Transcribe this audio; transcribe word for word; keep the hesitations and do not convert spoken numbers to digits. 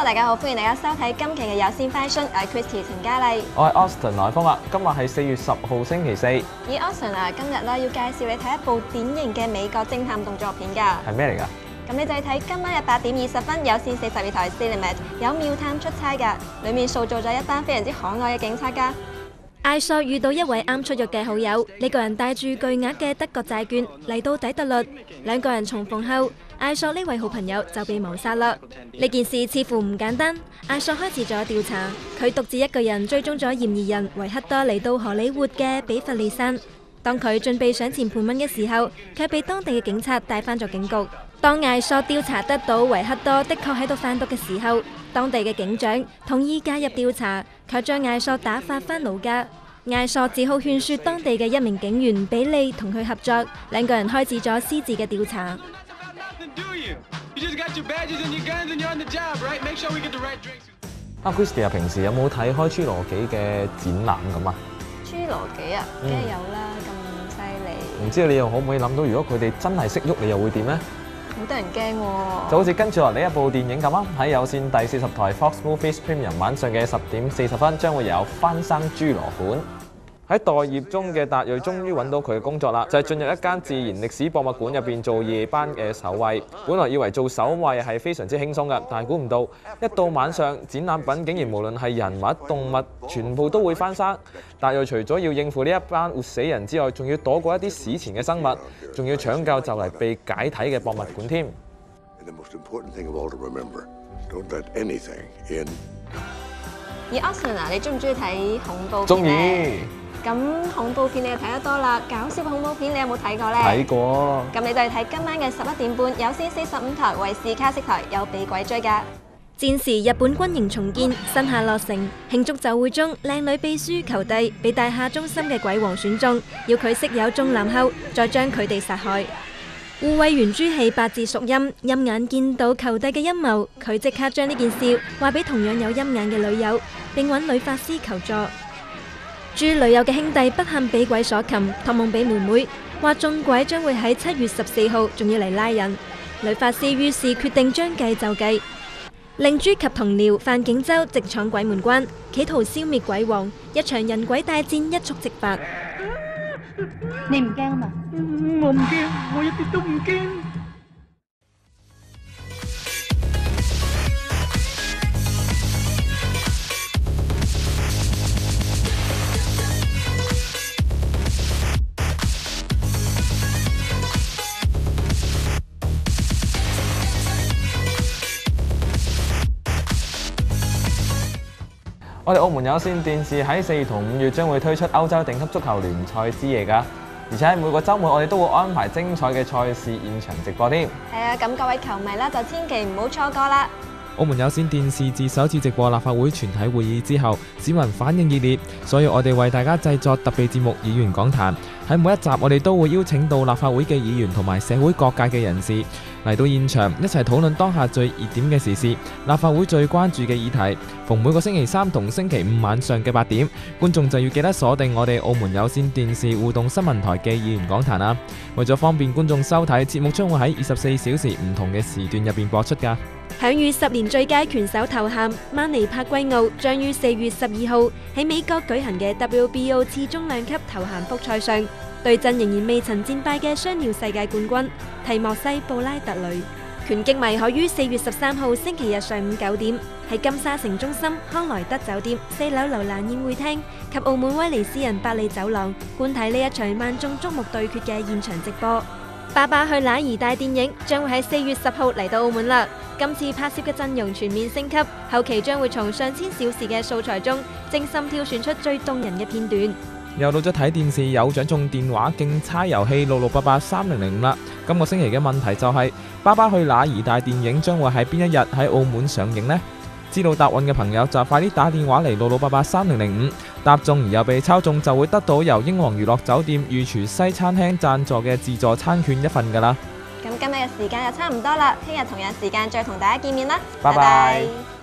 Hello， 大家好，歡迎大家收睇今期嘅有線快訊，我係 Christy 陳嘉麗。 我係 Austin 來風啊，今日係四月十號星期四。 咦 Austin 啊，今日咧要介紹你睇一部典型嘅美國偵探動作片㗎。 係咩嚟㗎？ 咁你就係睇今晚嘅八點二十分有線四十二台 Cinemax 有妙探出差㗎，裡面塑造咗一班非常之可愛嘅警察㗎。艾索遇到一位啱出獄嘅好友，呢個人帶住巨額嘅德國債券嚟到底特律，兩個人重逢後，艾索呢位好朋友就被謀殺啦。呢件事似乎唔簡單，艾索開始咗調查，佢獨自一個人追蹤咗嫌疑人維克多嚟到荷里活嘅比弗利山。當佢準備上前盤問嘅時候，卻被當地嘅警察帶返咗警局。當艾索調查得到維克多的確喺度販毒嘅時候，當地嘅警長同意介入調查，卻將艾索打發返老家。艾索只好勸說當地嘅一名警員比利同佢合作，兩個人開始咗私自嘅調查。 啊 ，Christy 啊，平時有冇睇開《侏羅紀》嘅展覽咁啊？ 侏羅紀啊，梗係有啦，咁犀利。 唔知你又可唔可以諗到，如果佢哋真係識喐，你又會點呢？ 好得人驚喎！就好似跟住落嚟一部電影咁啊！喺有線第四十台 Fox Movies Premium 晚上嘅十點四十分，將會有翻生侏羅館。喺待業中嘅達瑞終於揾到佢嘅工作啦，就係進入一間自然歷史博物館入邊做夜班嘅守衛。本來以為做守衛係非常之輕鬆㗎，但係估唔到一到晚上，展覽品竟然無論係人物、動物，全部都會翻生。達瑞除咗要應付呢一班活死人之外，仲要躲過一啲史前嘅生物，仲要搶救就嚟被解體嘅博物館添。 而 Austin 啊，你中唔中意睇恐怖片？ 中意。 咁恐怖片你就睇得多啦，搞笑恐怖片你有冇睇過呢？ 睇過。 咁你就係睇今晚嘅十一點半有線四十五台衛視卡式台有俾鬼追㗎。戰時日本軍營重建，新下落成，慶祝酒會中，靚女秘書求帝被大廈中心嘅鬼王選中，要佢識友中男後，再將佢哋殺害。護衛圓珠戲八字屬陰，陰眼見到求帝嘅陰謀，佢即刻將呢件事話俾同樣有陰眼嘅女友，並揾女法師求助。豬女友嘅兄弟不幸俾鬼所擒，託夢俾妹妹，話眾鬼將會喺七月十四號仲要嚟拉人。女法師於是決定將計就計，令豬及同僚范景洲直闖鬼門關，企圖消滅鬼王。一場人鬼大戰一觸即發。 你唔驚啊嘛？ 我唔驚，我一啲都唔驚。 我哋澳門有線電視喺四月同五月將會推出歐洲頂級足球聯賽之夜㗎，而且喺每個週末我哋都會安排精彩嘅賽事現場直播添。 係啊，咁各位球迷啦，就千祈唔好錯過啦！ 澳門有線電視自首次直播立法會全體會議之後，市民反應熱烈，所以我哋為大家製作特備節目《議員講壇》。喺每一集，我哋都會邀請到立法會嘅議員同埋社會各界嘅人士嚟到現場，一齊討論當下最熱點嘅時事、立法會最關注嘅議題。逢每個星期三同星期五晚上嘅八點，觀眾就要記得鎖定我哋澳門有線電視互動新聞台嘅議員講壇啦。為咗方便觀眾收睇，節目將會喺二十四小時唔同嘅時段入邊播出㗎。 享譽十年最佳拳手頭銜，曼尼帕圭奧將於四月十二號喺美國舉行嘅 W B O 次中量級頭銜複賽上，對陣仍然未曾戰敗嘅雙料世界冠軍提莫西布拉特雷。拳擊迷可於四月十三號星期日上午九點喺金沙城中心康萊德酒店四樓樓蘭宴會廳及澳門威尼斯人百利走廊觀睇呢一場萬眾矚目對決嘅現場直播。爸爸去哪兒大電影將會喺四月十號嚟到澳門啦！今次拍攝嘅陣容全面升級，後期將會從上千小時嘅素材中精心挑選出最動人嘅片段。 又到咗睇電視有獎中電話競猜遊戲六六八八三零零五啦！今個星期嘅問題就係、是：爸爸去哪兒大電影將會喺邊一日喺澳門上映呢？知道答案嘅朋友就快啲打電話嚟六六八八三零零五，答中而又被抽中就會得到由英皇娛樂酒店御廚西餐廳贊助嘅自助餐券一份㗎啦。 咁今日嘅時間就差唔多啦，聽日同樣時間再同大家見面啦， 拜拜。